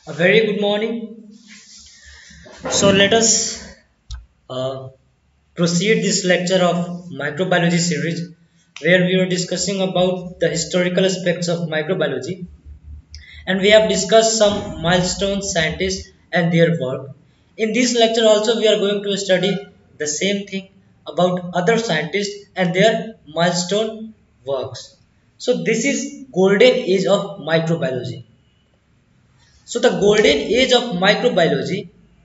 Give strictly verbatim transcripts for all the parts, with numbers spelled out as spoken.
A very good morning. So let us uh, proceed this lecture of microbiology series where we are discussing about the historical aspects of microbiology, and we have discussed some milestone scientists and their work. In this lecture also we are going to study the same thing about other scientists and their milestone works. So this is golden age of microbiology. So the golden age of microbiology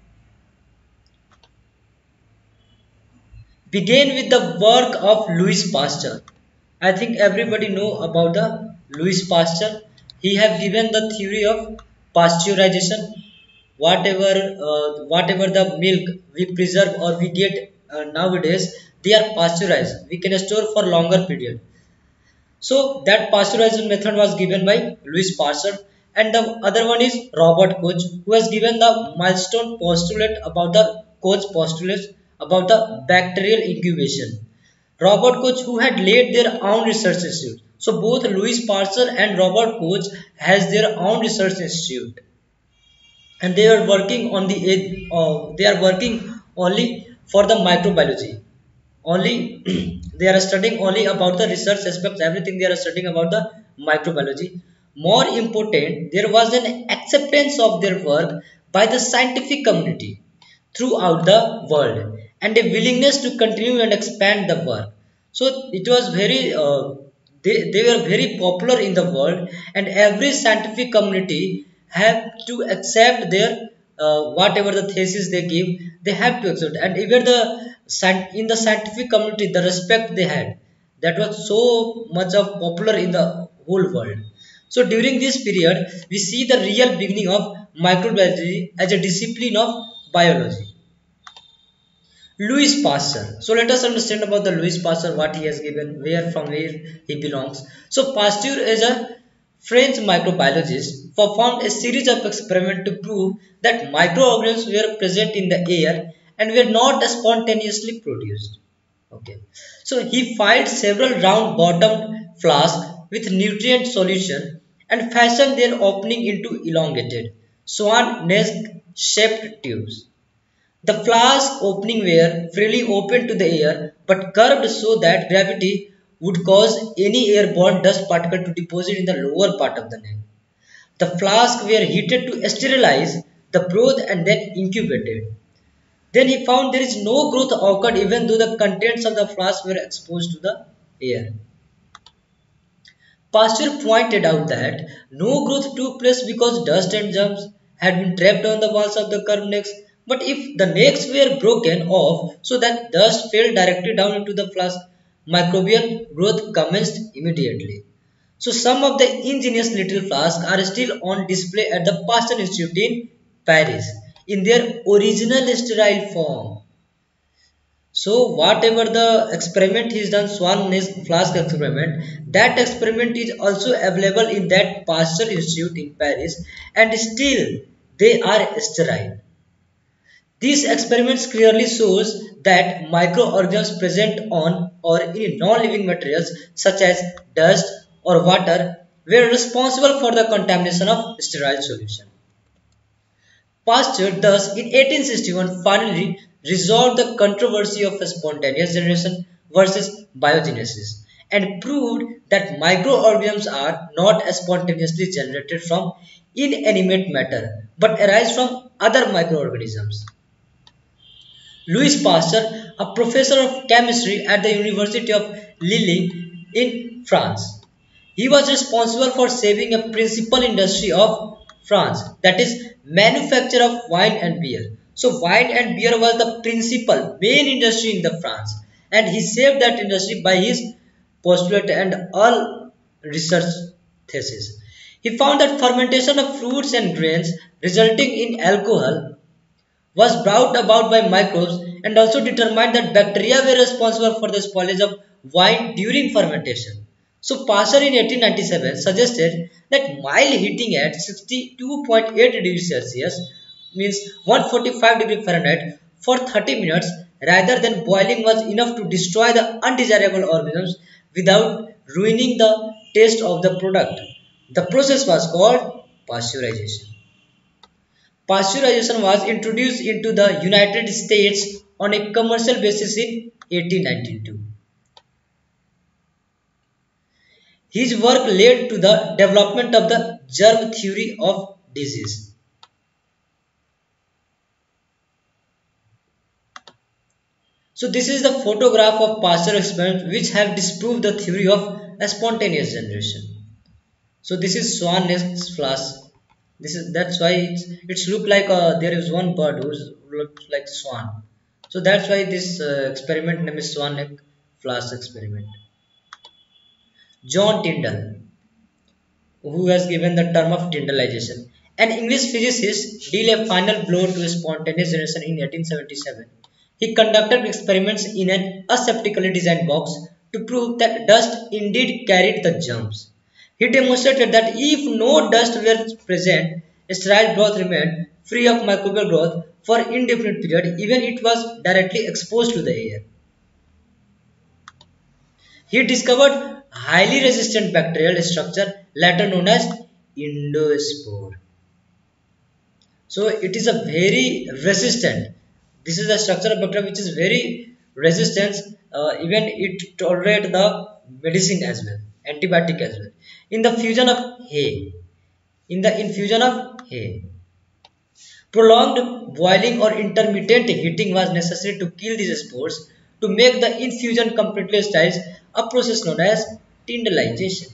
began with the work of Louis Pasteur. I think everybody know about the Louis Pasteur. He have given the theory of pasteurization. Whatever, uh, whatever the milk we preserve or we get uh, nowadays, they are pasteurized. We can store for longer period. So that pasteurization method was given by Louis Pasteur, and the other one is Robert Koch, who has given the milestone postulate about the Koch postulates about the bacterial incubation. Robert Koch, who had laid their own research institute. So both Louis Pasteur and Robert Koch has their own research institute, and they are working on the uh, they are working only for the microbiology. Only they are studying only about the research aspects, everything they are studying about the microbiology. More important, there was an acceptance of their work by the scientific community throughout the world and a willingness to continue and expand the work. So it was very uh, they, they were very popular in the world, and every scientific community have to accept their uh, whatever the thesis they give, they have to accept. And even the in the scientific community, the respect they had, that was so much of popular in the whole world. So during this period we see the real beginning of microbiology as a discipline of biology. Louis Pasteur. So let us understand about the Louis Pasteur, what he has given, where from where he belongs. So Pasteur is a French microbiologist performed a series of experiments to prove that microorganisms were present in the air and were not spontaneously produced. Okay. So he filled several round-bottomed flasks with nutrient solution and fashioned their opening into elongated swan nest shaped tubes. The flask opening were freely open to the air but curved so that gravity would cause any airborne dust particle to deposit in the lower part of the neck. The flasks were heated to sterilize the broth and then incubated. Then he found there is no growth occurred even though the contents of the flask were exposed to the air. Pasteur pointed out that no growth took place because dust and germs had been trapped on the walls of the curved necks. But if the necks were broken off so that dust fell directly down into the flask, microbial growth commenced immediately. So some of the ingenious little flasks are still on display at the Pasteur Institute in Paris in their original sterile form. So whatever the experiment is done, Swan nest flask experiment, that experiment is also available in that Pasteur Institute in Paris, and still they are sterile. These experiments clearly shows that microorganisms present on or in non-living materials such as dust or water were responsible for the contamination of sterile solution. Pasteur thus in eighteen sixty-one finally resolved the controversy of spontaneous generation versus biogenesis and proved that microorganisms are not spontaneously generated from inanimate matter but arise from other microorganisms. Louis Pasteur, a professor of chemistry at the University of Lille in France. He was responsible for saving a principal industry of France, that is manufacture of wine and beer. So wine and beer was the principal main industry in the France, and he saved that industry by his postulate and all research thesis. He found that fermentation of fruits and grains resulting in alcohol was brought about by microbes, and also determined that bacteria were responsible for the spoilage of wine during fermentation. So Pasteur in eighteen ninety-seven suggested that mild heating at sixty-two point eight degrees Celsius, means one hundred forty-five degrees Fahrenheit, for thirty minutes rather than boiling was enough to destroy the undesirable organisms without ruining the taste of the product. The process was called pasteurization. Pasteurization was introduced into the United States on a commercial basis in eighteen ninety-two. His work led to the development of the germ theory of disease. So this is the photograph of Pasteur experiments which have disproved the theory of a spontaneous generation. So this is swan nest flask. This is that's why it's it's look like uh, there is one bird who looks like swan. So that's why this uh, experiment name is swan neck flask experiment. John Tyndall, who has given the term of Tyndallization, an English physicist, dealt a final blow to spontaneous generation in eighteen seventy-seven. He conducted experiments in an aseptically designed box to prove that dust indeed carried the germs. He demonstrated that if no dust were present, sterile growth remained free of microbial growth for indefinite period, even it was directly exposed to the air. He discovered highly resistant bacterial structure later known as endospore. So it is a very resistant. This is the structure of bacteria which is very resistant. Uh, even it tolerate the medicine as well, antibiotic as well. In the fusion of hay, in the infusion of hay, prolonged boiling or intermittent heating was necessary to kill these spores to make the infusion completely sterile, a process known as Tyndallization.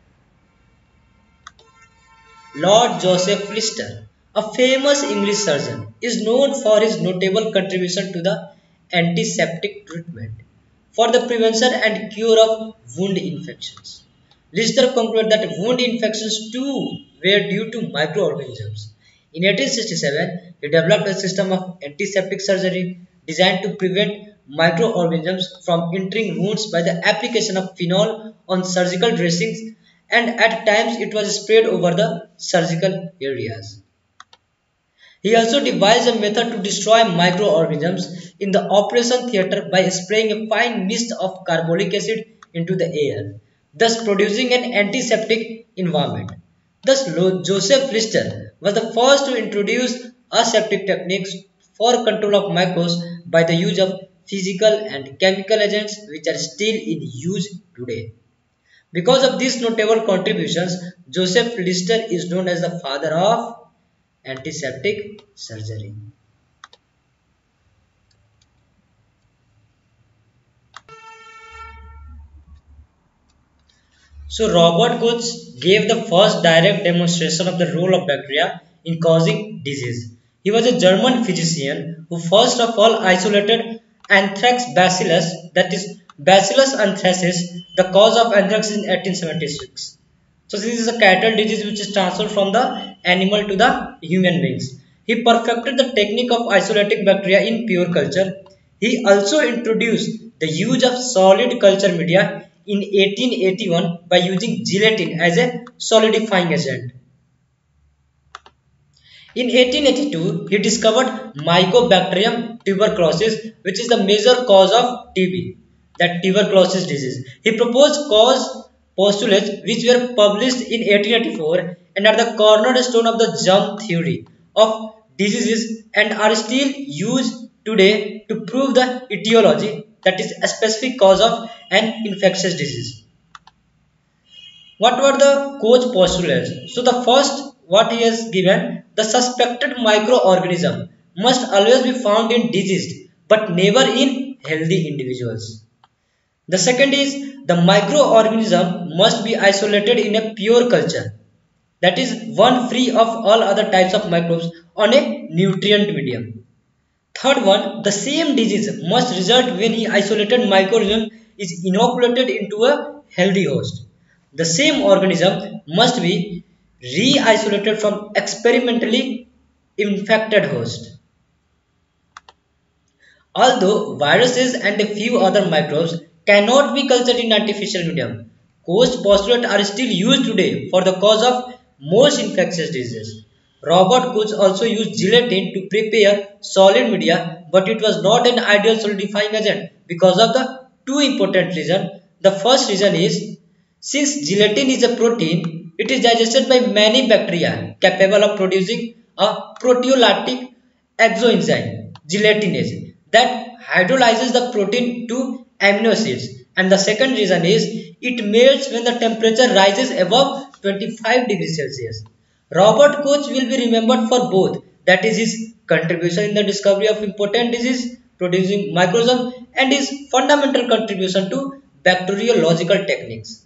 Lord Joseph Lister, a famous English surgeon, is known for his notable contribution to the antiseptic treatment for the prevention and cure of wound infections. Lister concluded that wound infections too were due to microorganisms. In eighteen sixty-seven, he developed a system of antiseptic surgery designed to prevent microorganisms from entering wounds by the application of phenol on surgical dressings, and at times it was sprayed over the surgical areas. He also devised a method to destroy microorganisms in the operation theatre by spraying a fine mist of carbolic acid into the air, thus producing an antiseptic environment. Thus, Joseph Lister was the first to introduce aseptic techniques for control of microbes by the use of physical and chemical agents which are still in use today. Because of these notable contributions, Joseph Lister is known as the father of antiseptic surgery. So Robert Koch gave the first direct demonstration of the role of bacteria in causing disease. He was a German physician who first of all isolated anthrax bacillus, that is Bacillus anthracis, the cause of anthrax in eighteen seventy-six. So this is a cattle disease which is transferred from the animal to the human beings. He perfected the technique of isolating bacteria in pure culture. He also introduced the use of solid culture media in eighteen eighty-one by using gelatin as a solidifying agent. In eighteen eighty-two, he discovered Mycobacterium tuberculosis, which is the major cause of T B, that tuberculosis disease. He proposed cause postulates which were published in eighteen eighty-four and are the cornerstone of the germ theory of diseases and are still used today to prove the etiology, that is a specific cause of an infectious disease. What were the Koch postulates? So the first, what he has given, the suspected microorganism must always be found in diseased but never in healthy individuals. The second is the microorganism must be isolated in a pure culture, that is one free of all other types of microbes on a nutrient medium. Third one, the same disease must result when the isolated microorganism is inoculated into a healthy host. The same organism must be re-isolated from experimentally infected host. Although viruses and a few other microbes cannot be cultured in artificial medium, Koch's postulates are still used today for the cause of most infectious diseases. Robert Koch also used gelatin to prepare solid media, but it was not an ideal solidifying agent because of the two important reasons. The first reason is, since gelatin is a protein, it is digested by many bacteria capable of producing a proteolytic exoenzyme, gelatinase, that hydrolyzes the protein to amino acids. And the second reason is it melts when the temperature rises above twenty-five degrees Celsius. Robert Koch will be remembered for both, that is his contribution in the discovery of important disease producing microorganisms and his fundamental contribution to bacteriological techniques.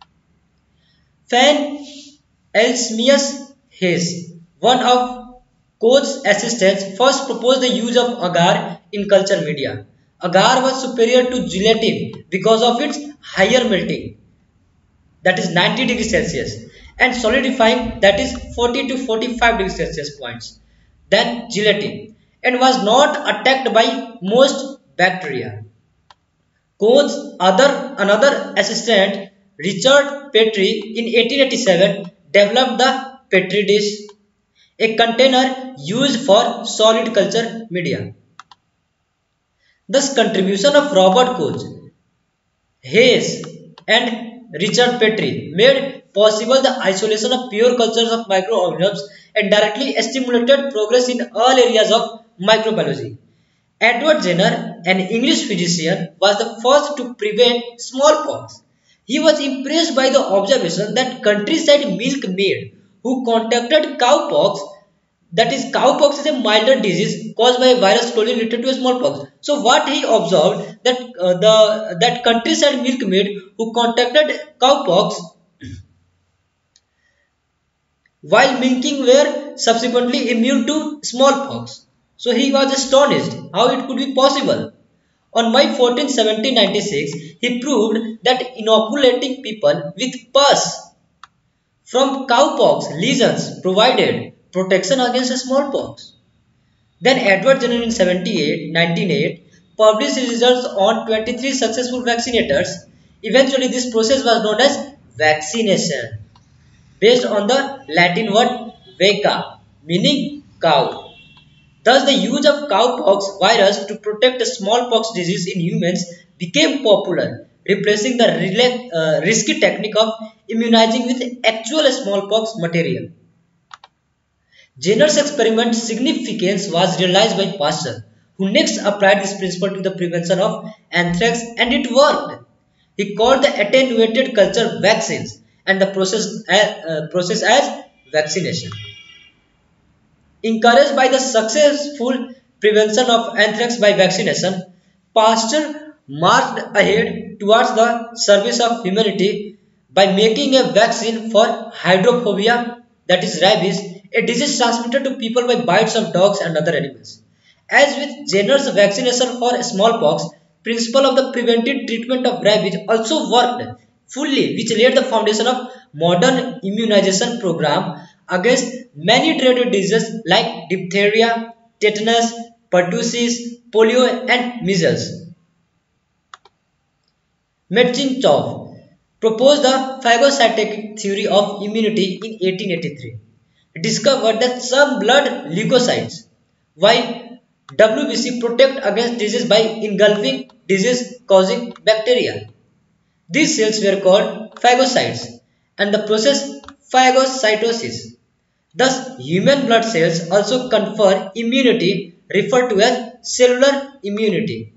Fan Elsmius Hayes, one of Koch's assistants, first proposed the use of agar in culture media. Agar was superior to gelatin because of its higher melting, that is ninety degrees Celsius, and solidifying, that is forty to forty-five degrees Celsius points, than gelatin, and was not attacked by most bacteria. Koch's other another assistant, Richard Petri, in eighteen eighty-seven developed the Petri dish, a container used for solid culture media. Thus, contribution of Robert Koch, Hayes, and Richard Petri made possible the isolation of pure cultures of microorganisms and directly stimulated progress in all areas of microbiology. Edward Jenner, an English physician, was the first to prevent smallpox. He was impressed by the observation that countryside milkmaid who contracted cowpox, that is, cowpox is a milder disease caused by a virus closely related to a smallpox. So what he observed, that uh, the that countryside milkmaid who contracted cowpox while milking were subsequently immune to smallpox. So he was astonished how it could be possible. On May fourteenth, seventeen ninety-six, he proved that inoculating people with pus from cowpox lesions provided protection against smallpox. Then Edward Jenner in seventy-eight, nineteen oh eight published results on twenty-three successful vaccinators. Eventually, this process was known as vaccination, based on the Latin word vacca, meaning cow. Thus, the use of cowpox virus to protect smallpox disease in humans became popular, replacing the uh, risky technique of immunizing with actual smallpox material. Jenner's experiment significance was realized by Pasteur, who next applied this principle to the prevention of anthrax, and it worked. He called the attenuated culture vaccines and the process, uh, uh, process as vaccination. Encouraged by the successful prevention of anthrax by vaccination, Pasteur marched ahead towards the service of humanity by making a vaccine for hydrophobia, that is rabies, a disease transmitted to people by bites of dogs and other animals. As with Jenner's vaccination for smallpox, principle of the preventive treatment of rabies also worked fully, which laid the foundation of modern immunization program against many dreaded diseases like diphtheria, tetanus, pertussis, polio, and measles. Metchnikoff proposed the phagocytic theory of immunity in eighteen eighty-three. He discovered that some blood leukocytes, while W B C, protect against disease by engulfing disease-causing bacteria. These cells were called phagocytes, and the process phagocytosis. Thus, human blood cells also confer immunity, referred to as cellular immunity.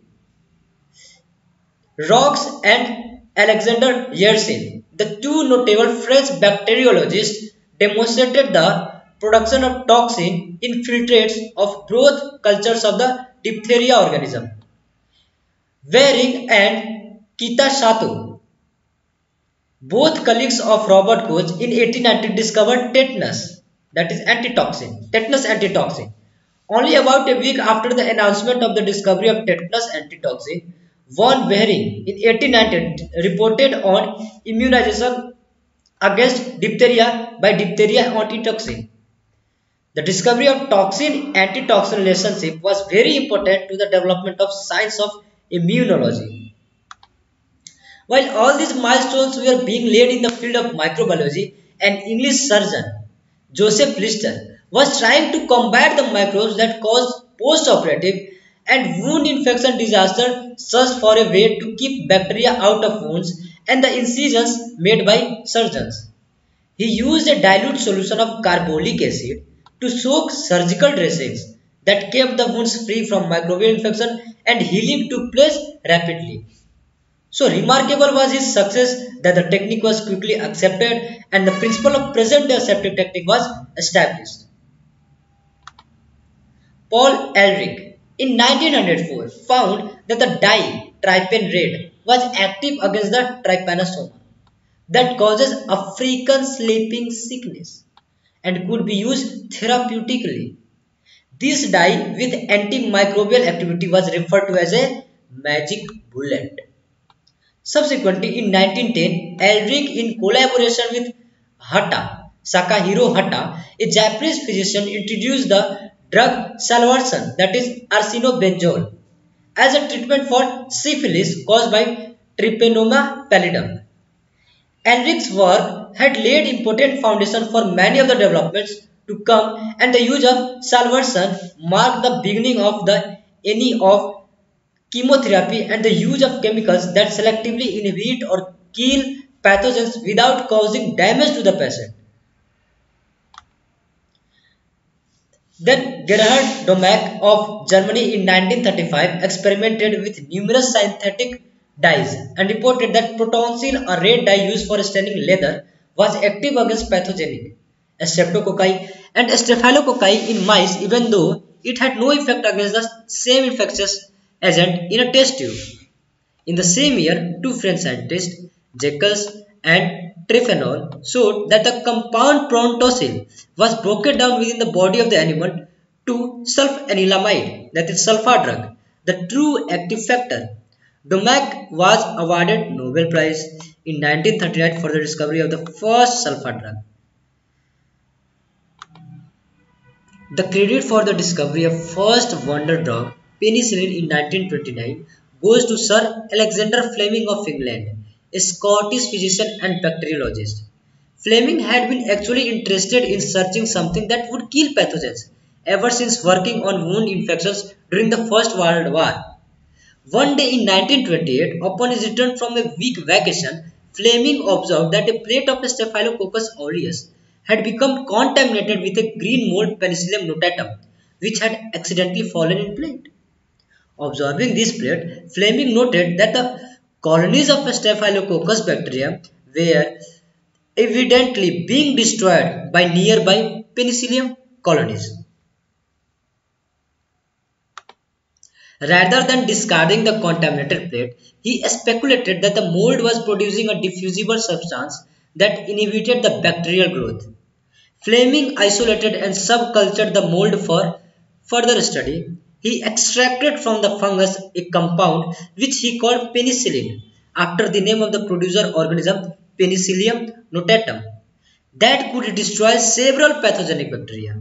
Roux and Alexander Yersin, the two notable French bacteriologists, demonstrated the production of toxin in filtrates of broth cultures of the diphtheria organism. Waring and Kitasato, both colleagues of Robert Koch, in eighteen ninety discovered tetanus, that is antitoxin, tetanus antitoxin. Only about a week after the announcement of the discovery of tetanus antitoxin, von Behring in eighteen ninety reported on immunization against diphtheria by diphtheria antitoxin. The discovery of toxin-antitoxin relationship was very important to the development of science of immunology. While all these milestones were being laid in the field of microbiology, an English surgeon, Joseph Lister, was trying to combat the microbes that cause post-operative and wound infection disaster, searched for a way to keep bacteria out of wounds and the incisions made by surgeons. He used a dilute solution of carbolic acid, to soak surgical dressings that kept the wounds free from microbial infection and healing took place rapidly. So remarkable was his success that the technique was quickly accepted and the principle of present day aseptic technique was established. Paul Ehrlich in nineteen oh four found that the dye trypan red was active against the trypanosoma that causes African sleeping sickness and could be used therapeutically. This dye with antimicrobial activity was referred to as a magic bullet. Subsequently, in nineteen ten, Ehrlich, in collaboration with Hata, Sakahiro Hata, a Japanese physician, introduced the drug salvarsan, that is arsenobenzol, as a treatment for syphilis caused by Trypanosoma pallidum. Ehrlich's work had laid important foundation for many of the developments to come, and the use of salvarsan marked the beginning of the end of chemotherapy and the use of chemicals that selectively inhibit or kill pathogens without causing damage to the patient. Then Gerhard Domack of Germany in nineteen thirty-five experimented with numerous synthetic dyes and reported that protonsil, a red dye used for staining leather, was active against pathogenic streptococci and staphylococci in mice, even though it had no effect against the same infectious agent in a test tube. In the same year, two French scientists, Jacques and Trephenol, showed that the compound protonsil was broken down within the body of the animal to sulfanilamide, that is sulfur drug, the true active factor. Domack was awarded Nobel Prize in nineteen thirty-nine for the discovery of the first sulfur drug. The credit for the discovery of first wonder drug, penicillin, in nineteen twenty-nine goes to Sir Alexander Fleming of England, a Scottish physician and bacteriologist. Fleming had been actually interested in searching something that would kill pathogens ever since working on wound infections during the First World War. One day in nineteen twenty-eight, upon his return from a week vacation, Fleming observed that a plate of Staphylococcus aureus had become contaminated with a green mold Penicillium notatum, which had accidentally fallen in plate. Observing this plate, Fleming noted that the colonies of Staphylococcus bacteria were evidently being destroyed by nearby Penicillium colonies. Rather than discarding the contaminated plate, he speculated that the mold was producing a diffusible substance that inhibited the bacterial growth. Fleming isolated and subcultured the mold for further study. He extracted from the fungus a compound which he called penicillin, after the name of the producer organism Penicillium notatum, that could destroy several pathogenic bacteria.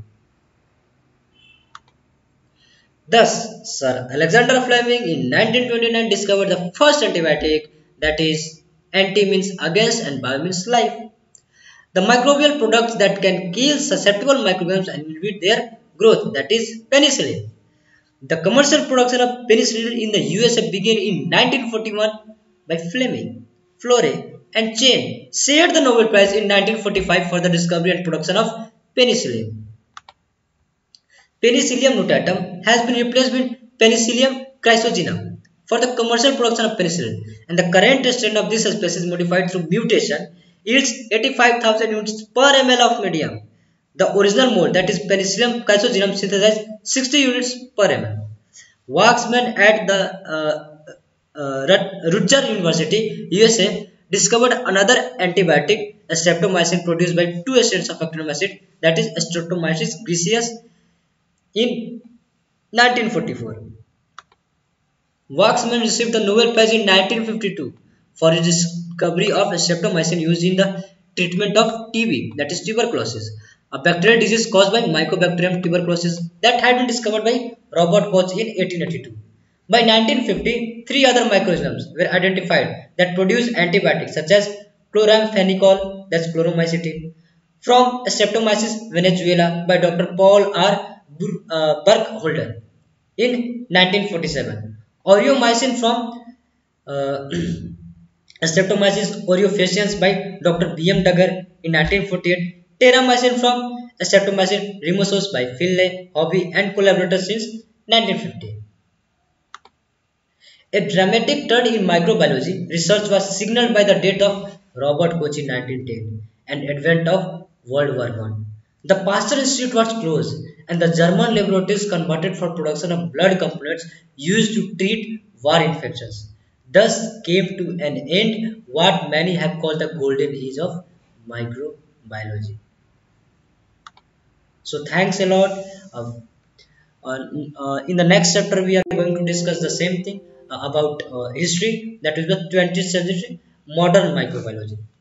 Thus, Sir Alexander Fleming in nineteen twenty-nine discovered the first antibiotic, that is, anti means against and bio means life. The microbial products that can kill susceptible microbes and inhibit their growth, that is penicillin. The commercial production of penicillin in the U S A began in nineteen forty-one by Fleming. Flore and Chen shared the Nobel Prize in nineteen forty-five for the discovery and production of penicillin. Penicillium notatum has been replaced with Penicillium chrysogenum for the commercial production of penicillin, and the current strain of this species modified through mutation yields eighty-five thousand units per ml of medium. The original mold, that is Penicillium chrysogenum, synthesized sixty units per ml. Waxman at the uh, uh, Rutgers University, U S A, discovered another antibiotic, streptomycin, produced by two strains of actinomycin, that is Streptomyces griseus, in nineteen forty-four. Waxman received the Nobel Prize in nineteen fifty-two for his discovery of streptomycin used in the treatment of T B, that is tuberculosis, a bacterial disease caused by Mycobacterium tuberculosis that had been discovered by Robert Koch in eighteen eighty-two. By nineteen fifty, three other microorganisms were identified that produce antibiotics such as chloramphenicol, that's chloromycetin, from Streptomyces venezuela by Doctor Paul R. Burkholder in nineteen forty-seven, aureomycin from uh, Streptomyces aureofaciens by Doctor B M Duggar in nineteen forty-eight, terramycin from Streptomyces rhamnosus by Finlay, Hobby and collaborators since nineteen fifty. A dramatic turn in microbiology research was signaled by the death of Robert Koch in nineteen ten and advent of World War One. The Pasteur Institute was closed and the German laboratories converted for production of blood components used to treat war infections. Thus came to an end what many have called the golden age of microbiology. So thanks a lot. Uh, uh, uh, in the next chapter, we are going to discuss the same thing uh, about uh, history, that is the twentieth century modern microbiology.